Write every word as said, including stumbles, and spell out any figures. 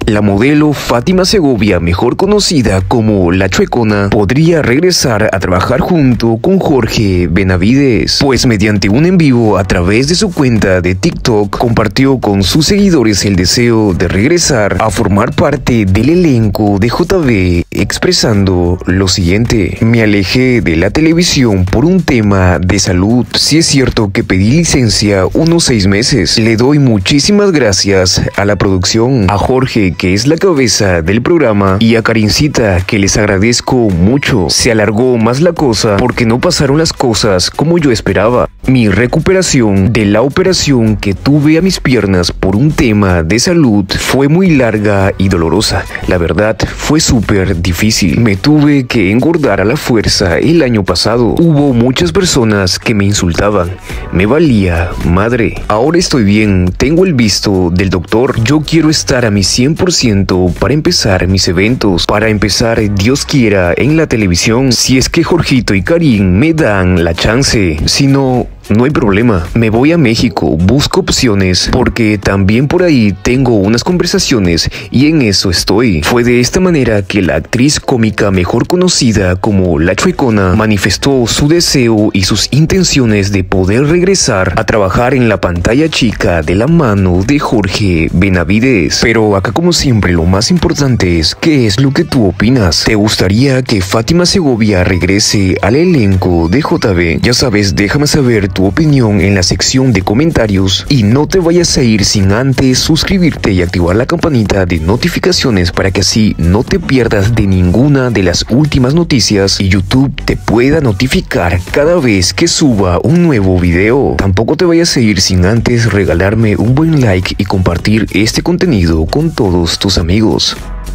La modelo Fátima Segovia, mejor conocida como La Chuecona, podría regresar a trabajar junto con Jorge Benavides, pues mediante un en vivo a través de su cuenta de TikTok compartió con sus seguidores el deseo de regresar a formar parte del elenco de J B, expresando lo siguiente: me alejé de la televisión por un tema de salud. Sí es cierto que pedí licencia unos seis meses. Le doy muchísimas gracias a la producción, a Jorge, que es la cabeza del programa, y a Karincita, que les agradezco mucho. Se alargó más la cosa porque no pasaron las cosas como yo esperaba. Mi recuperación de la operación que tuve a mis piernas por un tema de salud fue muy larga y dolorosa. La verdad, fue súper difícil. Me tuve que engordar a la fuerza el año pasado. Hubo muchas personas que me insultaban. Me valía madre. Ahora estoy bien, tengo el visto del doctor. Yo quiero estar a mi cien por ciento para empezar mis eventos, para empezar, Dios quiera, en la televisión, si es que Jorgito y Karin me dan la chance. Si no, no hay problema. Me voy a México, busco opciones, porque también por ahí tengo unas conversaciones y en eso estoy. Fue de esta manera que la actriz cómica mejor conocida como La Chuecona manifestó su deseo y sus intenciones de poder regresar a trabajar en la pantalla chica de la mano de Jorge Benavides. Pero acá, como siempre, lo más importante es ¿qué es lo que tú opinas? ¿Te gustaría que Fátima Segovia regrese al elenco de J B? Ya sabes, déjame saber tu opinión en la sección de comentarios y no te vayas a ir sin antes suscribirte y activar la campanita de notificaciones para que así no te pierdas de ninguna de las últimas noticias y YouTube te pueda notificar cada vez que suba un nuevo video. Tampoco te vayas a ir sin antes regalarme un buen like y compartir este contenido con todos tus amigos.